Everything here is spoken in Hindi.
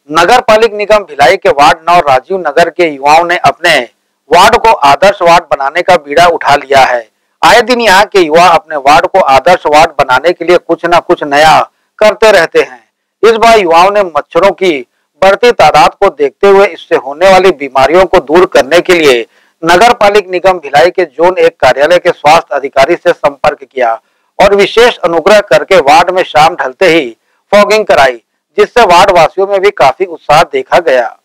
नगर पालिक निगम भिलाई के वार्ड 9 राजीव नगर के युवाओं ने अपने वार्ड को आदर्श वार्ड बनाने का बीड़ा उठा लिया है। आए दिन यहाँ के युवा अपने वार्ड को आदर्श वार्ड बनाने के लिए कुछ न कुछ नया करते रहते हैं। इस बार युवाओं ने मच्छरों की बढ़ती तादाद को देखते हुए इससे होने वाली बीमारियों को दूर करने के लिए नगर पालिक निगम भिलाई के जोन 1 कार्यालय के स्वास्थ्य अधिकारी से संपर्क किया और विशेष अनुग्रह करके वार्ड में शाम ढलते ही फॉगिंग कराई, जिससे वार्ड वासियों में भी काफी उत्साह देखा गया।